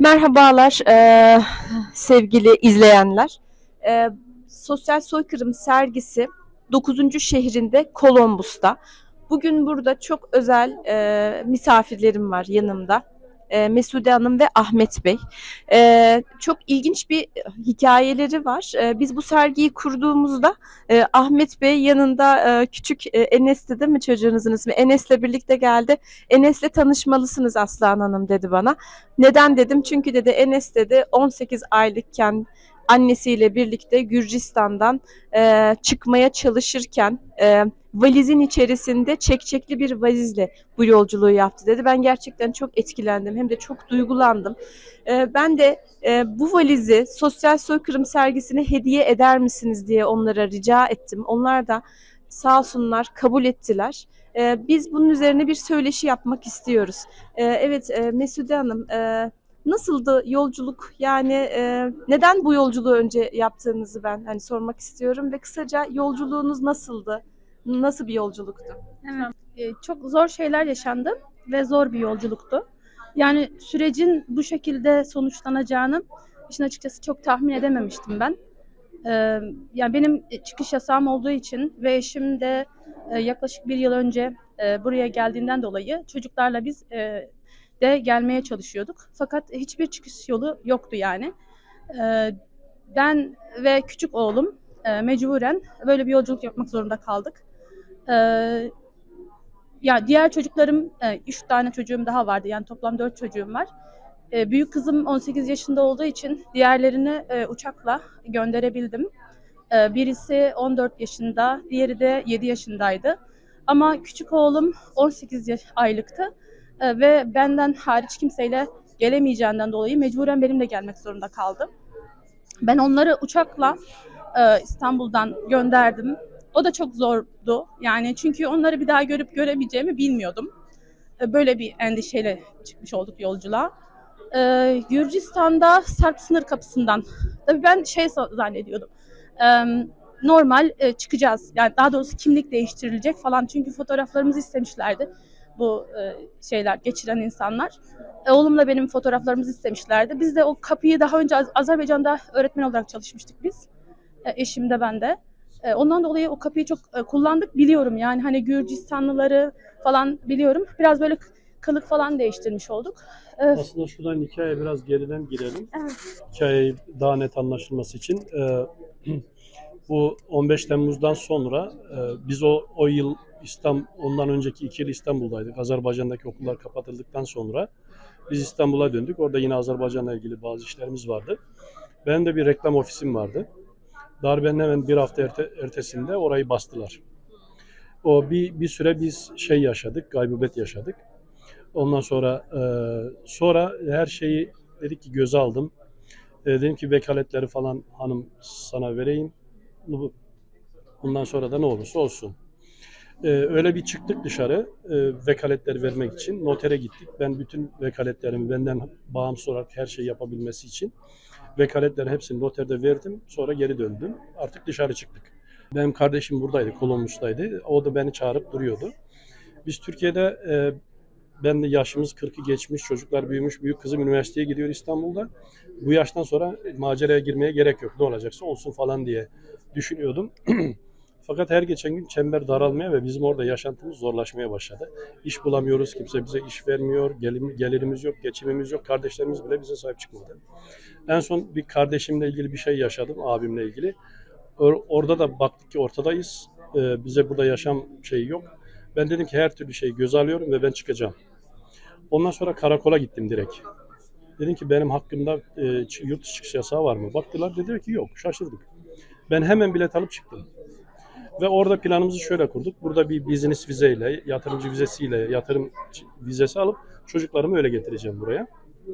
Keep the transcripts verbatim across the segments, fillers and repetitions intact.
Merhabalar eee, sevgili izleyenler. Eee, Sosyal Soykırım sergisi dokuzuncu şehrinde Columbus'ta. Bugün burada çok özel eee, misafirlerim var yanımda. Eee, Mesude Hanım ve Ahmet Bey. Eee, çok ilginç bir hikayeleri var. Eee, biz bu sergiyi kurduğumuzda eee, Ahmet Bey yanında eee, küçük eee, Enes'ti değil mi çocuğunuzun ismi? Enes'le birlikte geldi. Enes'le tanışmalısınız Aslan Hanım dedi bana. Neden dedim? Çünkü dedi Enes dedi on sekiz aylıkken annesiyle birlikte Gürcistan'dan e, çıkmaya çalışırken e, valizin içerisinde çekçekli bir valizle bu yolculuğu yaptı dedi. Ben gerçekten çok etkilendim hem de çok duygulandım. E, ben de e, bu valizi Sosyal Soykırım sergisine hediye eder misiniz diye onlara rica ettim. Onlar da sağ olsunlar kabul ettiler. E, biz bunun üzerine bir söyleşi yapmak istiyoruz. Ee, evet, e, Mesude Hanım, e, nasıldı yolculuk? Yani e, neden bu yolculuğu önce yaptığınızı ben hani sormak istiyorum ve kısaca yolculuğunuz nasıldı? Nasıl bir yolculuktu? Evet, e, çok zor şeyler yaşandı ve zor bir yolculuktu. Yani sürecin bu şekilde sonuçlanacağını işin açıkçası çok tahmin edememiştim ben. Ee, Yani benim çıkış yasağım olduğu için ve eşim de e, yaklaşık bir yıl önce e, buraya geldiğinden dolayı çocuklarla biz e, de gelmeye çalışıyorduk. Fakat hiçbir çıkış yolu yoktu yani. Ee, Ben ve küçük oğlum e, mecburen böyle bir yolculuk yapmak zorunda kaldık. Ee, Ya diğer çocuklarım, e, üç tane çocuğum daha vardı. Yani toplam dört çocuğum var. E, büyük kızım on sekiz yaşında olduğu için diğerlerini e, uçakla gönderebildim. E, birisi on dört yaşında, diğeri de yedi yaşındaydı. Ama küçük oğlum on sekiz yaş, aylıktı. E, ve benden hariç kimseyle gelemeyeceğinden dolayı mecburen benimle gelmek zorunda kaldı. Ben onları uçakla e, İstanbul'dan gönderdim. O da çok zordu. Yani çünkü onları bir daha görüp göremeyeceğimi bilmiyordum. E, böyle bir endişeyle çıkmış olduk yolculuğa. E, Gürcistan'da Sarp sınır kapısından. Tabii ben şey zannediyordum. E, Normal e, çıkacağız. Yani daha doğrusu kimlik değiştirilecek falan. Çünkü fotoğraflarımızı istemişlerdi bu e, şeyler geçiren insanlar. E, oğlumla benim fotoğraflarımızı istemişlerdi. Biz de o kapıyı daha önce Az- Azerbaycan'da öğretmen olarak çalışmıştık biz. E, eşim de ben de. E, ondan dolayı o kapıyı çok e, kullandık. Biliyorum yani hani Gürcistanlıları falan biliyorum. Biraz böyle kılık falan değiştirmiş olduk. E, Aslında şuradan hikayeye biraz geriden girelim. evet. Hikayeyi daha net anlaşılması için. Ee, bu on beş Temmuz'dan sonra e, biz o o yıl İstanbul, ondan önceki iki yıl İstanbul'daydık. Azerbaycan'daki okullar kapatıldıktan sonra biz İstanbul'a döndük. Orada yine Azerbaycan'la ilgili bazı işlerimiz vardı. Benim de bir reklam ofisim vardı. Darbenin hemen bir hafta erte, ertesinde orayı bastılar. O bir bir süre biz şey yaşadık, gaybubet yaşadık. Ondan sonra e, sonra her şeyi dedik ki göze aldım. E, dedim ki vekaletleri falan hanım sana vereyim. Bu- Bundan sonra da ne olursa olsun. E, öyle bir çıktık dışarı e, vekaletleri vermek için. Notere gittik. Ben bütün vekaletlerimi benden bağımsız olarak her şeyi yapabilmesi için vekaletlerin hepsini noterde verdim. Sonra geri döndüm. Artık dışarı çıktık. Benim kardeşim buradaydı, Kolombus'taydı. O da beni çağırıp duruyordu. Biz Türkiye'de e, ben de yaşımız kırkı geçmiş, çocuklar büyümüş, büyük kızım üniversiteye gidiyor İstanbul'da. Bu yaştan sonra maceraya girmeye gerek yok. Ne olacaksa olsun falan diye düşünüyordum. Fakat her geçen gün çember daralmaya ve bizim orada yaşantımız zorlaşmaya başladı. İş bulamıyoruz, kimse bize iş vermiyor, gelirimiz yok, geçimimiz yok, kardeşlerimiz bile bize sahip çıkmadı. En son bir kardeşimle ilgili bir şey yaşadım, abimle ilgili. Orada da baktık ki ortadayız, ee, bize burada yaşam şeyi yok. Ben dedim ki her türlü şeyi göze alıyorum ve ben çıkacağım. Ondan sonra karakola gittim direkt. Dedim ki benim hakkımda e, yurt dışı çıkış yasağı var mı? Baktılar dediler ki yok. Şaşırdık. Ben hemen bilet alıp çıktım. Ve orada planımızı şöyle kurduk. Burada bir business vizeyle, yatırımcı vizesiyle, yatırım vizesi alıp çocuklarımı öyle getireceğim buraya.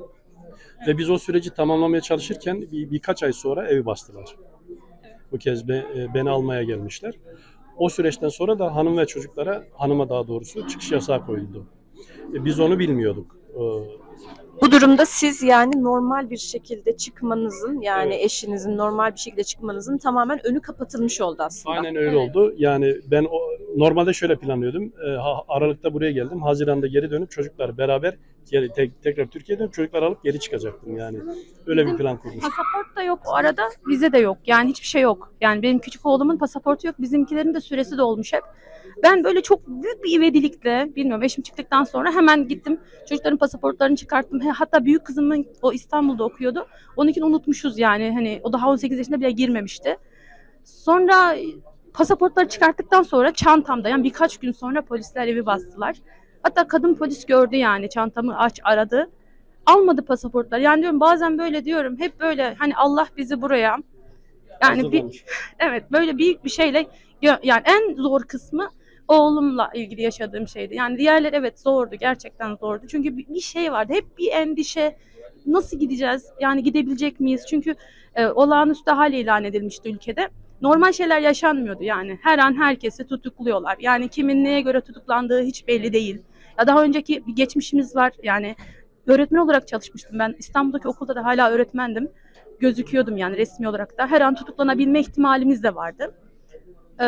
Ve biz o süreci tamamlamaya çalışırken bir, birkaç ay sonra evi bastılar. Bu kez be, e, beni almaya gelmişler. O süreçten sonra da hanım ve çocuklara, hanıma daha doğrusu çıkış yasağı koyuldu. E, biz onu bilmiyorduk. E, Bu Bu durumda siz yani normal bir şekilde çıkmanızın yani Evet. eşinizin normal bir şekilde çıkmanızın tamamen önü kapatılmış oldu aslında. Aynen öyle Evet. oldu. Yani ben o, normalde şöyle planlıyordum. E, ha- Aralık'ta buraya geldim. Haziran'da geri dönüp çocuklar beraber geri, tek- tekrar Türkiye'ye dönüp çocuklar alıp geri çıkacaktım yani. Öyle bir Bizim plan kurmuştum. Pasaport da yok o arada, vize de yok. Yani hiçbir şey yok. Yani benim küçük oğlumun pasaportu yok. Bizimkilerin de süresi dolmuş hep. Ben böyle çok büyük bir ivedilikle, bilmiyorum eşim çıktıktan sonra hemen gittim. Çocukların pasaportlarını çıkarttım. He, hatta büyük kızımın o İstanbul'da okuyordu. Onunkini unutmuşuz yani. Hani o daha on sekiz yaşında bile girmemişti. Sonra pasaportları çıkarttıktan sonra çantamda yani birkaç gün sonra polisler evi bastılar. Hatta kadın polis gördü yani çantamı aç aradı. Almadı pasaportlar. Yani diyorum bazen böyle diyorum hep böyle hani Allah bizi buraya yani bir, Hazırlamış. evet böyle büyük bir şeyle gö- yani en zor kısmı oğlumla ilgili yaşadığım şeydi. Yani diğerleri evet zordu gerçekten zordu. Çünkü bir bir şey vardı hep bir endişe nasıl gideceğiz yani gidebilecek miyiz? Çünkü e, olağanüstü hal ilan edilmişti ülkede. Normal şeyler yaşanmıyordu yani. Her an herkesi tutukluyorlar. Yani kimin neye göre tutuklandığı hiç belli değil. Ya daha önceki bir geçmişimiz var. Yani öğretmen olarak çalışmıştım ben. İstanbul'daki okulda da hala öğretmendim. Gözüküyordum yani resmi olarak da. Her an tutuklanabilme ihtimalimiz de vardı. Ee,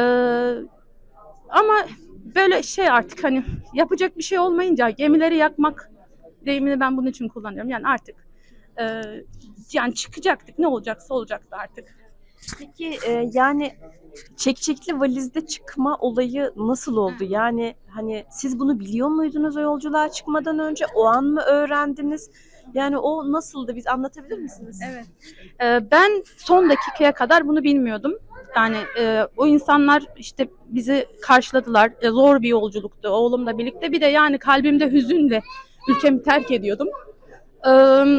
ama böyle şey artık hani yapacak bir şey olmayınca gemileri yakmak deyimini ben bunun için kullanıyorum. Yani artık e, yani çıkacaktık ne olacaksa olacaktı artık. Peki e, yani çekçekli valizde çıkma olayı nasıl oldu? Yani hani siz bunu biliyor muydunuz o yolculuğa çıkmadan önce? O an mı öğrendiniz? Yani o nasıldı? Biz anlatabilir misiniz? Evet. Ee, ben son dakikaya kadar bunu bilmiyordum. Yani e, o insanlar işte bizi karşıladılar. E, zor bir yolculuktu oğlumla birlikte. Bir de yani kalbimde hüzünle ülkemi terk ediyordum. Ee,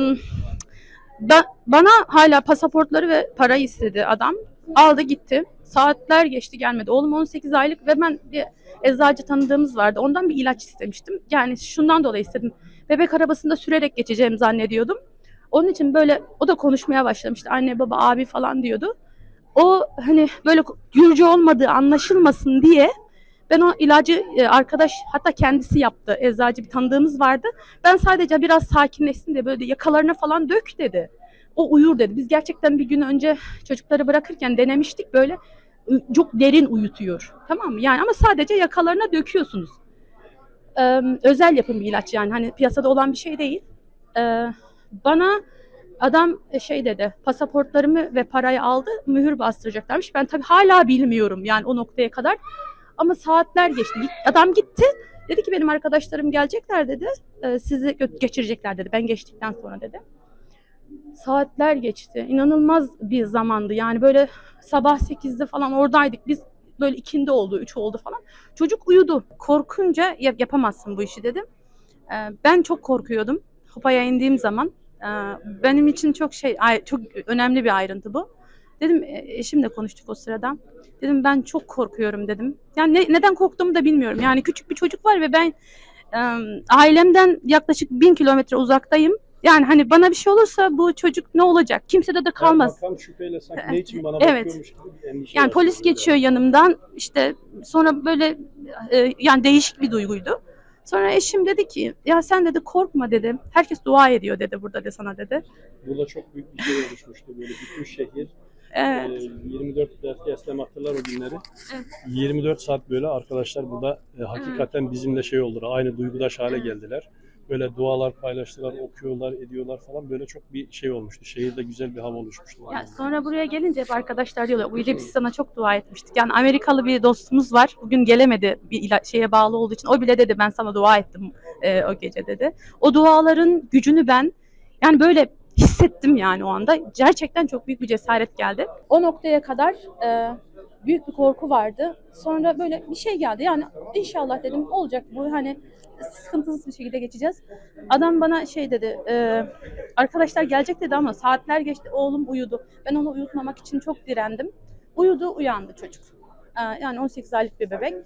ba- bana hala pasaportları ve para istedi adam. Aldı gitti. Saatler geçti gelmedi. Oğlum on sekiz aylık ve ben bir eczacı tanıdığımız vardı. Ondan bir ilaç istemiştim. Yani şundan dolayı istedim. Bebek arabasında sürerek geçeceğimi zannediyordum. Onun için böyle o da konuşmaya başlamıştı. Anne baba abi falan diyordu. O hani böyle Gürcü olmadığı anlaşılmasın diye ben o ilacı e, arkadaş hatta kendisi yaptı. Eczacı bir tanıdığımız vardı. Ben sadece biraz sakinleşsin diye böyle yakalarına falan dök dedi. O uyur dedi. Biz gerçekten bir gün önce çocukları bırakırken denemiştik böyle çok derin uyutuyor. Tamam mı? Yani ama sadece yakalarına döküyorsunuz. Ee, özel yapım bir ilaç yani hani piyasada olan bir şey değil. Ee, bana adam şey dedi, pasaportlarımı ve parayı aldı, mühür bastıracaklarmış. Ben tabii hala bilmiyorum yani o noktaya kadar. Ama saatler geçti. Adam gitti. Dedi ki benim arkadaşlarım gelecekler dedi. E, sizi gö- geçirecekler dedi. Ben geçtikten sonra dedi. Saatler geçti. İnanılmaz bir zamandı. Yani böyle sabah sekizde falan oradaydık. Biz böyle ikindi oldu, üç oldu falan. Çocuk uyudu. Korkunca "Yap- yapamazsın bu işi dedim. E, ben çok korkuyordum. Hopaya indiğim zaman. E, benim için çok şey, ay- çok önemli bir ayrıntı bu. Dedim e, eşimle konuştuk o sırada. Dedim ben çok korkuyorum dedim. Yani ne, neden korktuğumu da bilmiyorum. Yani küçük bir çocuk var ve ben e, ailemden yaklaşık bin kilometre uzaktayım. Yani hani bana bir şey olursa bu çocuk ne olacak? Kimsede de kalmaz. Her bakan şüpheyle sanki ne için bana Evet. bakıyormuş gibi bir endişe Yani polis yaşadım geçiyor yani. yanımdan. İşte sonra böyle e, yani değişik bir duyguydu. Sonra eşim dedi ki ya sen dedi korkma dedi. Herkes dua ediyor dedi burada de sana dedi. Burada çok büyük bir şey oluşmuştu böyle bütün şehir. Evet. Ee, yirmi dört belki Eslem hatırlar o günleri. Evet. yirmi dört saat böyle arkadaşlar burada e, hakikaten bizimle şey oldular. Aynı duygudaş hale Evet. geldiler. Böyle dualar paylaştılar, okuyorlar, ediyorlar falan. Böyle çok bir şey olmuştu. Şehirde güzel bir hava oluşmuştu. Ya sonra buraya gelince hep arkadaşlar diyorlar Uyce biz sana çok dua etmiştik. Yani Amerikalı bir dostumuz var. Bugün gelemedi bir ila- şeye bağlı olduğu için. O bile dedi ben sana dua ettim e, o gece dedi. O duaların gücünü ben yani böyle hissettim yani o anda. Gerçekten çok büyük bir cesaret geldi. O noktaya kadar e, büyük bir korku vardı. Sonra böyle bir şey geldi. Yani inşallah dedim olacak bu hani sıkıntısız bir şekilde geçeceğiz. Adam bana şey dedi, e, arkadaşlar gelecek dedi ama saatler geçti, oğlum uyudu. Ben onu uyutmamak için çok direndim. Uyudu, uyandı çocuk. E, yani on sekiz aylık bir bebek.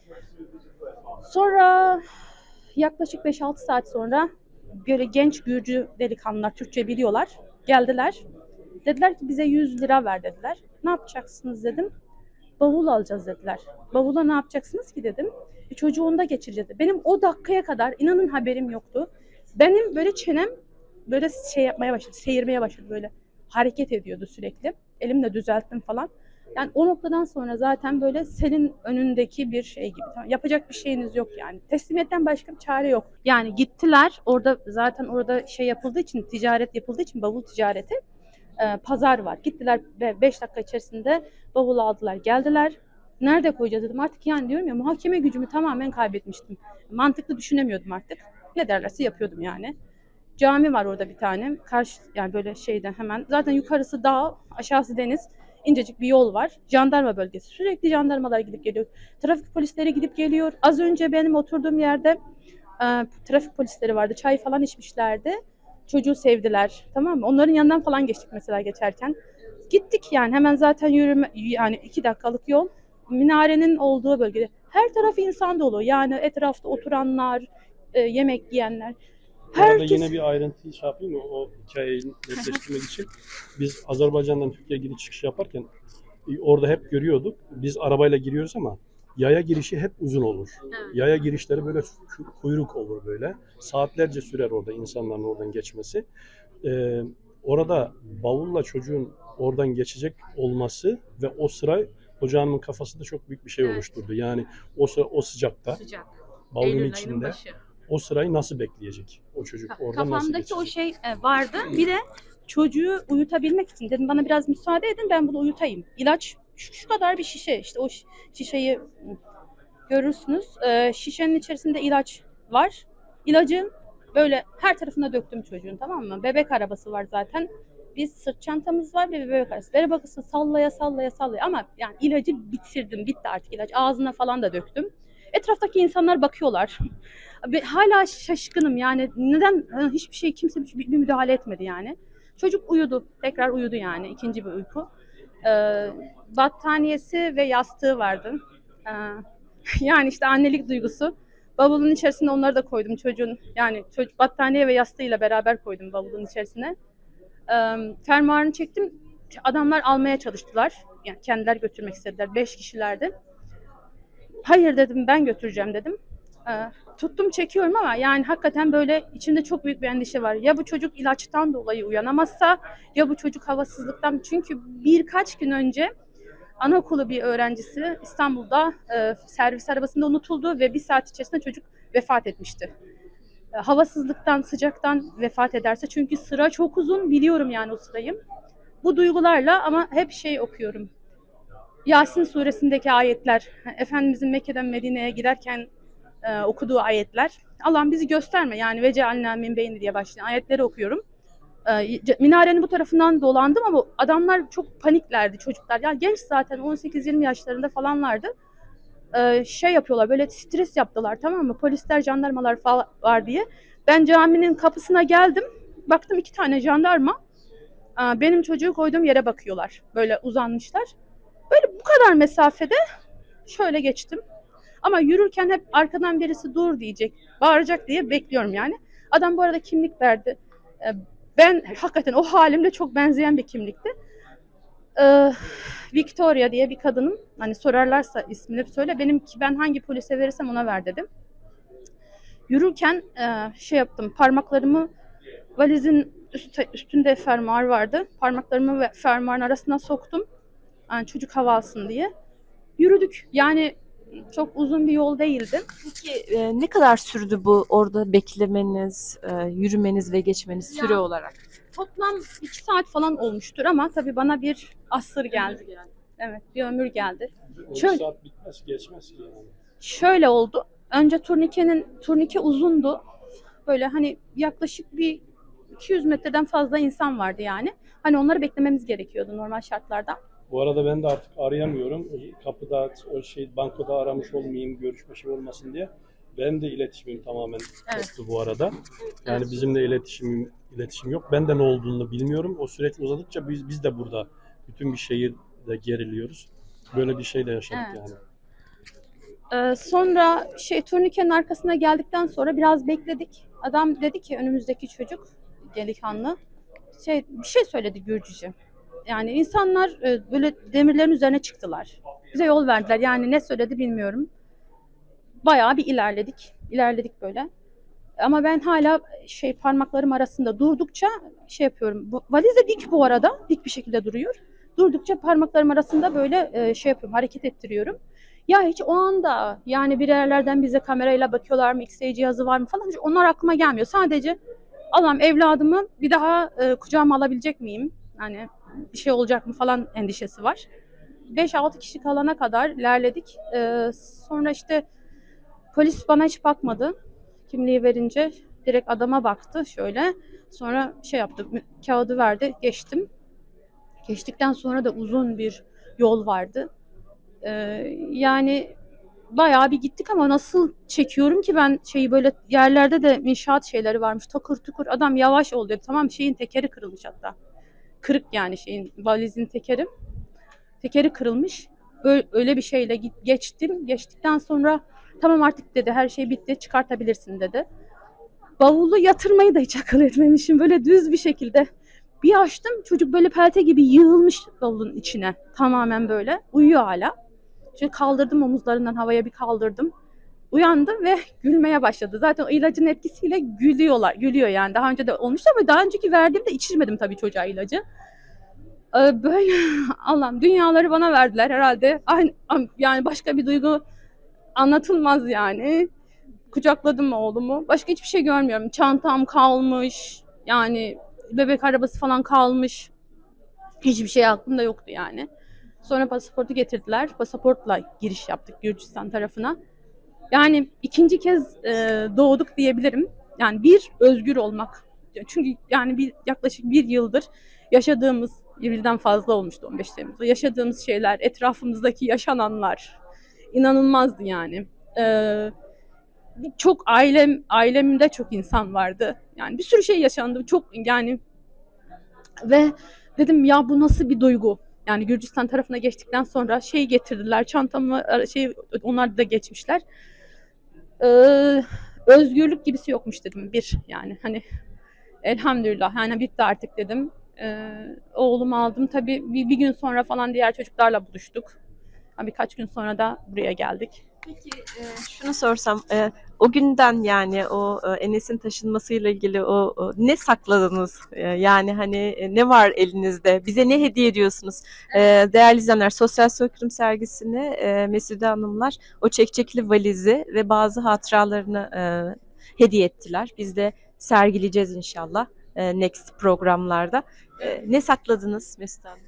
Sonra yaklaşık beş altı saat sonra böyle genç Gürcü delikanlılar Türkçe biliyorlar. Geldiler. Dediler ki bize yüz lira ver dediler. Ne yapacaksınız dedim. Bavul alacağız dediler. Bavula ne yapacaksınız ki dedim. E, çocuğu onda geçireceğiz. Benim o dakikaya kadar inanın haberim yoktu. Benim böyle çenem böyle şey yapmaya başladı, seyirmeye başladı böyle. Hareket ediyordu sürekli. Elimle düzelttim falan. Yani o noktadan sonra zaten böyle senin önündeki bir şey gibi. Tamam, yapacak bir şeyiniz yok yani. Teslimiyetten başka bir çare yok. Yani gittiler. Orada zaten orada şey yapıldığı için, ticaret yapıldığı için, bavul ticareti, e, pazar var. Gittiler ve beş dakika içerisinde bavulu aldılar, geldiler. Nerede koyacağız dedim. Artık yani diyorum ya, muhakeme gücümü tamamen kaybetmiştim. Mantıklı düşünemiyordum artık. Ne derlerse yapıyordum yani. Cami var orada bir tane. Karşı yani böyle şeyden hemen. Zaten yukarısı dağ, aşağısı deniz. İncecik bir yol var. Jandarma bölgesi. Sürekli jandarmalar gidip geliyor. Trafik polisleri gidip geliyor. Az önce benim oturduğum yerde e, trafik polisleri vardı. Çay falan içmişlerdi. Çocuğu sevdiler. Tamam mı? Onların yanından falan geçtik mesela geçerken. Gittik yani hemen zaten yürüme yani iki dakikalık yol. Minarenin olduğu bölgede. Her taraf insan dolu. Yani etrafta oturanlar, e, yemek yiyenler. Bu arada Herkes... yine bir ayrıntıyı şey yapayım mı? O hikayeyi netleştirmek için. Biz Azerbaycan'dan Türkiye'ye giriş çıkış yaparken e, orada hep görüyorduk. Biz arabayla giriyoruz ama yaya girişi hep uzun olur. Evet. Yaya girişleri böyle kuyruk olur böyle. Saatlerce sürer orada insanların oradan geçmesi. Ee, orada bavulla çocuğun oradan geçecek olması ve o sıra hocanın kafasında çok büyük bir şey Evet. oluşturdu. Yani o sıra o sıcakta Sıcak. bavulun Eylül ayının içinde başı. o sırayı nasıl bekleyecek o çocuk? Oradan nasıl Kafamdaki geçecek? o şey e, vardı. Bir de çocuğu uyutabilmek için dedim bana biraz müsaade edin, ben bunu uyutayım. İlaç şu, şu kadar bir şişe, işte o şişeyi görürsünüz. E, şişenin içerisinde ilaç var. İlacın böyle her tarafına döktüm çocuğun, tamam mı? Bebek arabası var zaten. Biz sırt çantamız var ve bir bebek arabası. Bebek arabası sallaya sallaya sallaya ama yani ilacı bitirdim. Bitti artık ilaç. Ağzına falan da döktüm. Etraftaki insanlar bakıyorlar. Hala şaşkınım yani neden hiçbir şey kimse bir, bir müdahale etmedi yani. Çocuk uyudu. Tekrar uyudu yani. İkinci bir uyku. Ee, battaniyesi ve yastığı vardı. Ee, yani işte annelik duygusu. Bavulun içerisine onları da koydum çocuğun. Yani çocuk battaniye ve yastığıyla beraber koydum bavulun içerisine. Ee, fermuarını çektim. Adamlar almaya çalıştılar. Yani kendiler götürmek istediler. Beş kişilerdi. Hayır dedim, ben götüreceğim dedim. Ee, tuttum çekiyorum ama yani hakikaten böyle içimde çok büyük bir endişe var. Ya bu çocuk ilaçtan dolayı uyanamazsa, ya bu çocuk havasızlıktan. Çünkü birkaç gün önce anaokulu bir öğrencisi İstanbul'da e, servis arabasında unutuldu ve bir saat içerisinde çocuk vefat etmişti. E, havasızlıktan, sıcaktan vefat ederse, çünkü sıra çok uzun, biliyorum yani o sırayı. Bu duygularla ama hep şey okuyorum. Yasin suresindeki ayetler, Efendimizin Mekke'den Medine'ye giderken e, okuduğu ayetler. Allah'ım bizi gösterme yani ve cealna min beyni diye başlayan ayetleri okuyorum. E, minarenin bu tarafından dolandım ama adamlar çok paniklerdi, çocuklar. Yani genç zaten on sekiz yirmi yaşlarında falanlardı. E, şey yapıyorlar, böyle stres yaptılar, tamam mı? Polisler, jandarmalar falan var diye. Ben caminin kapısına geldim. Baktım iki tane jandarma e, benim çocuğu koyduğum yere bakıyorlar. Böyle uzanmışlar. Böyle bu kadar mesafede şöyle geçtim. Ama yürürken hep arkadan birisi dur diyecek, bağıracak diye bekliyorum yani. Adam bu arada kimlik verdi. Ben hakikaten o halimle çok benzeyen bir kimlikti. Victoria diye bir kadının, hani sorarlarsa ismini söyle, benim ki ben hangi polise verirsem ona ver dedim. Yürürken şey yaptım, parmaklarımı valizin üstünde fermuar vardı. Parmaklarımı ve fermuarın arasına soktum. Yani çocuk hava alsın diye. Yürüdük. Yani çok uzun bir yol değildi. Peki e, ne kadar sürdü bu orada beklemeniz, e, yürümeniz ve geçmeniz süre Ya, olarak? Toplam iki saat falan olmuştur ama tabii bana bir asır geldi. Evet, bir ömür geldi. on Şöyle, saat bitmez, geçmez ki yani. şöyle oldu. Önce turnikenin turnike uzundu. Böyle hani yaklaşık bir iki yüz metreden fazla insan vardı yani. Hani onları beklememiz gerekiyordu normal şartlarda. Bu arada ben de artık arayamıyorum. Kapıda, o şey bankoda aramış olmayayım, görüşme şey olmasın diye. Ben de iletişimim tamamen Evet. koptu bu arada. Yani Evet. bizimle iletişim iletişim yok. Ben de ne olduğunu bilmiyorum. O süreç uzadıkça biz biz de burada bütün bir şehirde geriliyoruz. Böyle bir şey de yaşadık Evet. yani. Ee, sonra şey turnikenin arkasına geldikten sonra biraz bekledik. Adam dedi ki önümüzdeki çocuk delikanlı şey bir şey söyledi Gürcüce. Yani insanlar e, böyle demirlerin üzerine çıktılar. Bize yol verdiler. Yani ne söyledi bilmiyorum. Bayağı bir ilerledik. İlerledik böyle. Ama ben hala şey parmaklarım arasında durdukça şey yapıyorum. Bu, valiz de dik bu arada. Dik bir şekilde duruyor. Durdukça parmaklarım arasında böyle e, şey yapıyorum, hareket ettiriyorum. Ya hiç o anda yani bir yerlerden bize kamerayla bakıyorlar mı, X-ray cihazı var mı falan, hiç onlar aklıma gelmiyor. Sadece Allah'ım evladımı bir daha e, kucağıma alabilecek miyim? Hani bir şey olacak mı falan endişesi var. beş altı kişi kalana kadar ilerledik. E, sonra işte polis bana hiç bakmadı. Kimliği verince direkt adama baktı şöyle. Sonra şey yaptı, kağıdı verdi, geçtim. Geçtikten sonra da uzun bir yol vardı. Ee, yani bayağı bir gittik ama nasıl çekiyorum ki ben şeyi, böyle yerlerde de inşaat şeyleri varmış. Takır tukur adam yavaş ol dedi. Tamam, şeyin tekeri kırılmış hatta. Kırık yani şeyin, valizin tekeri. Tekeri kırılmış. Öyle, öyle bir şeyle geçtim. Geçtikten sonra tamam artık dedi, her şey bitti, çıkartabilirsin dedi. Bavulu yatırmayı da hiç akıl etmemişim. Böyle düz bir şekilde bir açtım. Çocuk böyle pelte gibi yığılmış bavulun içine. Tamamen böyle. Uyuyor hala. Şimdi kaldırdım omuzlarından, havaya bir kaldırdım. Uyandı ve gülmeye başladı. Zaten o ilacın etkisiyle gülüyorlar. Gülüyor yani. Daha önce de olmuştu ama daha önceki verdiğimde içirmedim tabii çocuğa ilacı. Ee, böyle Allah'ım, dünyaları bana verdiler herhalde. Aynı, yani başka bir duygu anlatılmaz yani. Kucakladım oğlumu. Başka hiçbir şey görmüyorum. Çantam kalmış. Yani bebek arabası falan kalmış. Hiçbir şey aklımda yoktu yani. Sonra pasaportu getirdiler. Pasaportla giriş yaptık Gürcistan tarafına. Yani ikinci kez e, doğduk diyebilirim. Yani bir, özgür olmak. Çünkü yani bir yaklaşık bir yıldır yaşadığımız, bir yıldan fazla olmuştu on beş Temmuz'da. Yaşadığımız şeyler, etrafımızdaki yaşananlar inanılmazdı yani. Ee, çok ailem ailemde çok insan vardı. Yani bir sürü şey yaşandı. Çok yani ve dedim ya bu nasıl bir duygu? Yani Gürcistan tarafına geçtikten sonra şey getirdiler çantamı, şey onlar da geçmişler. Ee, özgürlük gibisi yokmuş dedim bir yani hani elhamdülillah yani bitti artık dedim. Ee, oğlumu aldım tabii bir, bir gün sonra falan diğer çocuklarla buluştuk. Birkaç gün sonra da buraya geldik. Peki e, şunu sorsam, e, o günden yani o e, Enes'in taşınmasıyla ilgili o, o ne sakladınız? E, yani hani e, ne var elinizde? Bize ne hediye ediyorsunuz? E, değerli izleyenler, Sosyal Soykırım sergisini e, Mesude Hanımlar o çekçekli valizi ve bazı hatıralarını e, hediye ettiler. Biz de sergileyeceğiz inşallah e, next programlarda. E, ne sakladınız Mesude Hanım?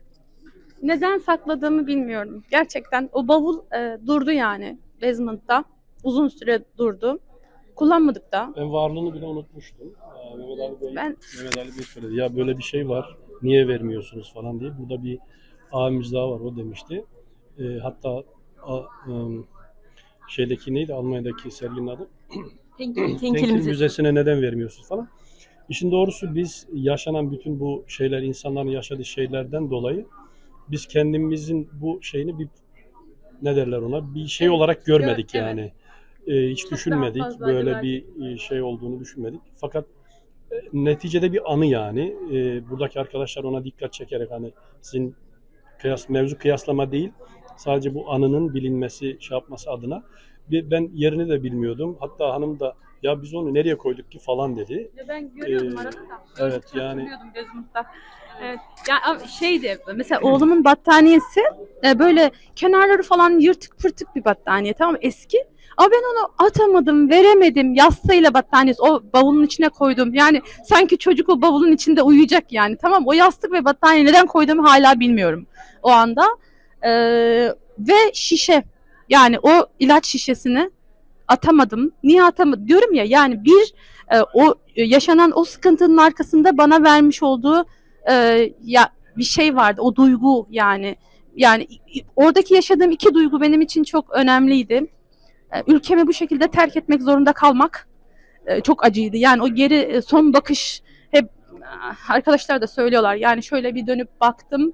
Neden sakladığımı bilmiyorum. Gerçekten o bavul e, durdu yani basement'ta. Uzun süre durdu. Kullanmadık da. Ben varlığını bile unutmuştum. Aa, Mehmet Ali Bey, Ben... Mehmet Ali Bey söyledi. Ya böyle bir şey var. Niye vermiyorsunuz falan diye. Burada bir abimiz daha var. O demişti. E, hatta a, um, şeydeki neydi? Almanya'daki serginin adı? Tenkil, Tenkil Müzesi'ne neden vermiyorsunuz falan. İşin doğrusu biz yaşanan bütün bu şeyler, insanların yaşadığı şeylerden dolayı biz kendimizin bu şeyini bir ne derler ona bir şey olarak görmedik Evet. yani. Ee, hiç Çok düşünmedik. daha fazla Böyle acı bir şey olduğunu düşünmedik. Fakat e, neticede bir anı yani. E, buradaki arkadaşlar ona dikkat çekerek hani sizin kıyas, mevzu kıyaslama değil. Sadece bu anının bilinmesi, şey yapması adına. Bir, ben yerini de bilmiyordum. Hatta hanım da ya biz onu nereye koyduk ki falan dedi. Ben görüyordum Ee, arada da. evet yani. Gözümde. Evet. Yani şeydi mesela oğlumun battaniyesi e, böyle kenarları falan yırtık pırtık bir battaniye, tamam mı? Eski. Ama ben onu atamadım, veremedim. Yastığıyla battaniyesi o bavulun içine koydum. Yani sanki çocuk o bavulun içinde uyuyacak yani. Tamam, o yastık ve battaniye neden koyduğumu hala bilmiyorum o anda. Ee, ve şişe. Yani o ilaç şişesini atamadım. Niye atamadım? Diyorum ya yani bir e, o yaşanan o sıkıntının arkasında bana vermiş olduğu e, ya bir şey vardı. O duygu yani. Yani oradaki yaşadığım iki duygu benim için çok önemliydi. E, ülkemi bu şekilde terk etmek zorunda kalmak e, çok acıydı. Yani o geri e, son bakış hep arkadaşlar da söylüyorlar. Yani şöyle bir dönüp baktım.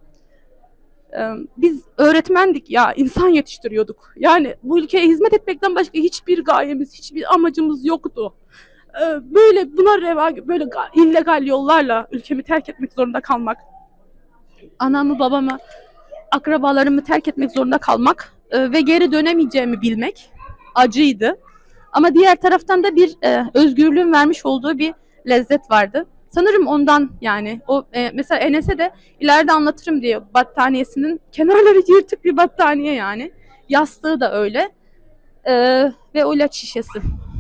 Biz öğretmendik ya, insan yetiştiriyorduk. Yani bu ülkeye hizmet etmekten başka hiçbir gayemiz, hiçbir amacımız yoktu. Böyle buna reva, böyle illegal yollarla ülkemi terk etmek zorunda kalmak, anamı, babamı, akrabalarımı terk etmek zorunda kalmak ve geri dönemeyeceğimi bilmek acıydı. Ama diğer taraftan da bir e, özgürlüğün vermiş olduğu bir lezzet vardı. Sanırım ondan yani o e, mesela Enes'e de ileride anlatırım diyor, battaniyesinin kenarları yırtık bir battaniye yani. Yastığı da öyle. E, ve o ilaç şişesi.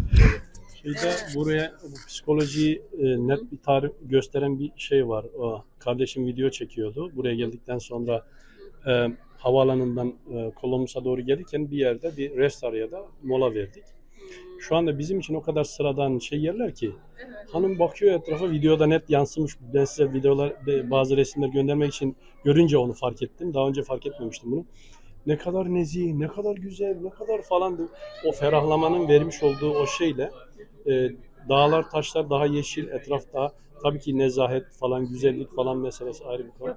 Şeyde buraya bu psikolojiyi e, net bir tarif gösteren bir şey var. O, kardeşim video çekiyordu. Buraya geldikten sonra e, havaalanından e, Columbus'a doğru gelirken bir yerde bir rest araya da mola verdik. Şu anda bizim için o kadar sıradan şey yerler ki hanım bakıyor etrafa, videoda net yansımış. Ben size videolar, bazı resimler göndermek için görünce onu fark ettim. Daha önce fark etmemiştim bunu. Ne kadar nezih, ne kadar güzel, ne kadar falan, o ferahlamanın vermiş olduğu o şeyle e, dağlar, taşlar daha yeşil, etraf daha tabii ki nezahet falan, güzellik falan meselesi ayrı bir konu.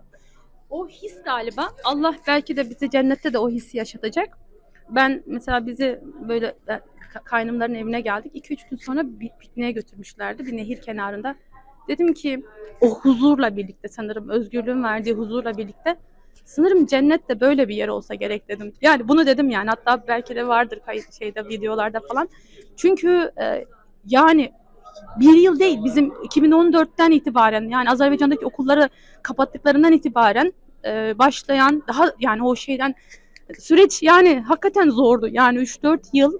O his galiba. Allah belki de bizi cennette de o hissi yaşatacak. Ben mesela bizi böyle e, kaynımların evine geldik. iki üç gün sonra bir pikniğe götürmüşlerdi bir nehir kenarında. Dedim ki o huzurla birlikte, sanırım özgürlüğün verdiği huzurla birlikte, sanırım cennet de böyle bir yer olsa gerek dedim. Yani bunu dedim yani, hatta belki de vardır kayıt şeyde, videolarda falan. Çünkü e, yani bir yıl değil, bizim iki bin on dörtten itibaren, yani Azerbaycan'daki okulları kapattıklarından itibaren e, başlayan daha yani o şeyden süreç yani hakikaten zordu. Yani üç dört yıl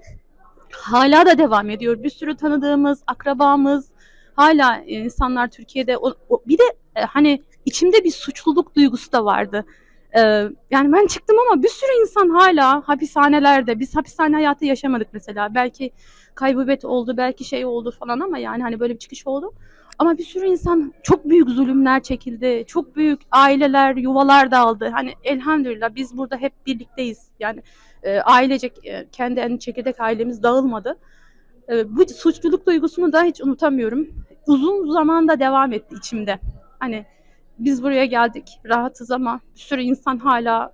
hala da devam ediyor. Bir sürü tanıdığımız, akrabamız, hala insanlar Türkiye'de. O, o, bir de e, hani içimde bir suçluluk duygusu da vardı. E, yani ben çıktım ama bir sürü insan hala hapishanelerde. Biz hapishane hayatı yaşamadık mesela. Belki kaybubet oldu, belki şey oldu falan ama yani hani böyle bir çıkış oldu. Ama bir sürü insan, çok büyük zulümler çekildi. Çok büyük aileler, yuvalar dağıldı. Hani elhamdülillah biz burada hep birlikteyiz. Yani e, ailecek, e, kendi en çekirdek ailemiz dağılmadı. E, bu suçluluk duygusunu da hiç unutamıyorum. Uzun zamanda devam etti içimde. Hani biz buraya geldik, rahatız ama bir sürü insan hala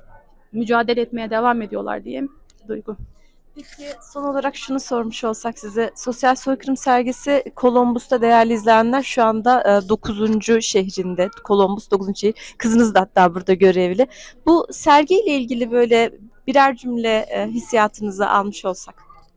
mücadele etmeye devam ediyorlar diye duygu. Peki son olarak şunu sormuş olsak size. Sosyal Soykırım sergisi Columbus'ta, değerli izleyenler, şu anda dokuzuncu şehrinde. Columbus dokuzuncu şehir. Kızınız da hatta burada görevli. Bu sergiyle ilgili böyle birer cümle e, hissiyatınızı almış olsak.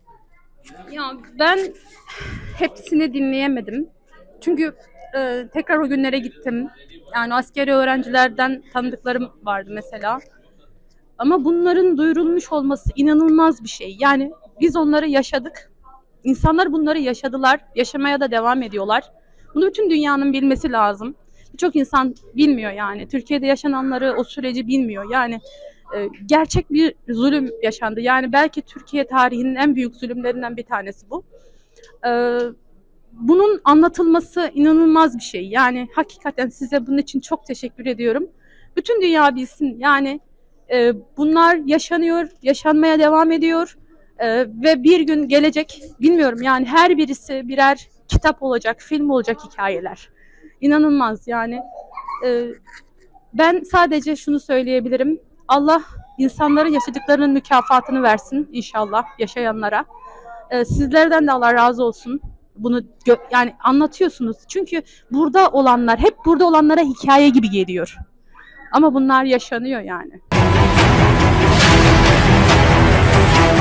Ya ben hepsini dinleyemedim. Çünkü e, tekrar o günlere gittim. Yani askeri öğrencilerden tanıdıklarım vardı mesela. Ama bunların duyurulmuş olması inanılmaz bir şey. Yani biz onları yaşadık. İnsanlar bunları yaşadılar. Yaşamaya da devam ediyorlar. Bunu bütün dünyanın bilmesi lazım. Birçok insan bilmiyor yani. Türkiye'de yaşananları, o süreci bilmiyor. Yani e, gerçek bir zulüm yaşandı. Yani belki Türkiye tarihinin en büyük zulümlerinden bir tanesi bu. E, bunun anlatılması inanılmaz bir şey. Yani hakikaten size bunun için çok teşekkür ediyorum. Bütün dünya bilsin. Yani e, bunlar yaşanıyor, yaşanmaya devam ediyor. Ee, ve bir gün gelecek, bilmiyorum yani, her birisi birer kitap olacak, film olacak hikayeler. İnanılmaz yani. Ee, ben sadece şunu söyleyebilirim. Allah insanların yaşadıklarının mükafatını versin inşallah yaşayanlara. Ee, sizlerden de Allah razı olsun. Bunu yani anlatıyorsunuz. Çünkü burada olanlar, hep burada olanlara hikaye gibi geliyor. Ama bunlar yaşanıyor yani.